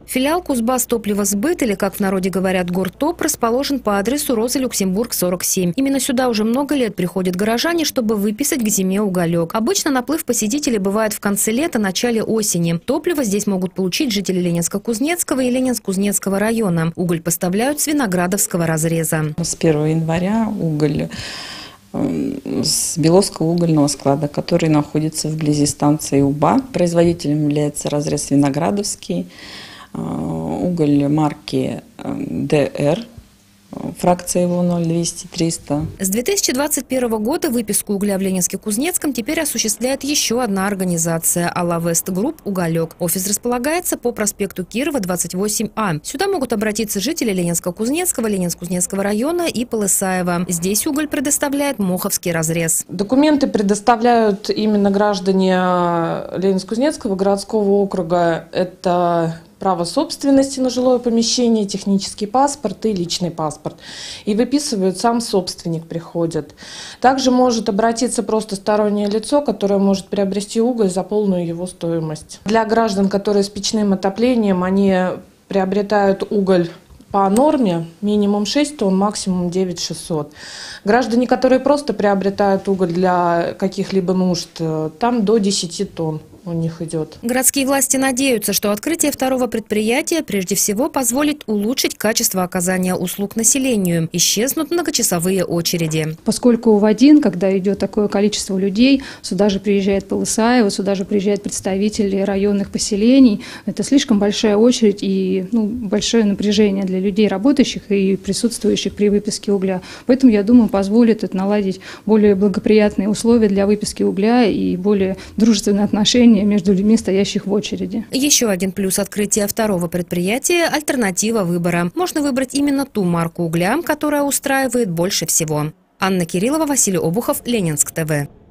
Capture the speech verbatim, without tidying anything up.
Филиал Кузбасс топливосбыт, или, как в народе говорят, Гортоп, расположен по адресу Роза Люксембург, сорок семь. Именно сюда уже много лет приходят горожане, чтобы выписать к зиме уголек. Обычно наплыв посетителей бывает в конце лета, начале осени. Топливо здесь могут получить жители Ленинско-Кузнецкого и Ленинск-Кузнецкого района. Уголь поставляют с Виноградовского разреза. С первого января уголь с Беловского угольного склада, который находится вблизи станции УБА. Производителем является разрез Виноградовский. Уголь марки ДР, фракция его ноль двести триста. С две тысячи двадцать первого года выписку угля в Ленинске-Кузнецком теперь осуществляет еще одна организация – Алавест Групп «Уголек». Офис располагается по проспекту Кирова, двадцать восемь А. Сюда могут обратиться жители Ленинско-Кузнецкого, Ленинск-Кузнецкого района и Полысаева. Здесь уголь предоставляет Моховский разрез. Документы предоставляют именно граждане Ленинск-Кузнецкого городского округа. Это право собственности на жилое помещение, технический паспорт и личный паспорт. И выписывают, сам собственник приходит. Также может обратиться просто стороннее лицо, которое может приобрести уголь за полную его стоимость. Для граждан, которые с печным отоплением, они приобретают уголь по норме минимум шесть тонн, максимум девять тысяч шестьсот. Граждане, которые просто приобретают уголь для каких-либо нужд, там до десяти тонн у них идет. Городские власти надеются, что открытие второго предприятия прежде всего позволит улучшить качество оказания услуг населению. Исчезнут многочасовые очереди. Поскольку в один, когда идет такое количество людей, сюда же приезжает Полысаево, сюда же приезжают представители районных поселений, это слишком большая очередь и ну, большое напряжение для людей, работающих и присутствующих при выписке угля. Поэтому, я думаю, позволит это наладить более благоприятные условия для выписки угля и более дружественные отношения между людьми, стоящих в очереди. Еще один плюс открытия второго предприятия – альтернатива выбора. Можно выбрать именно ту марку угля, которая устраивает больше всего. Анна Кириллова, Василий Обухов, Ленинск ТВ.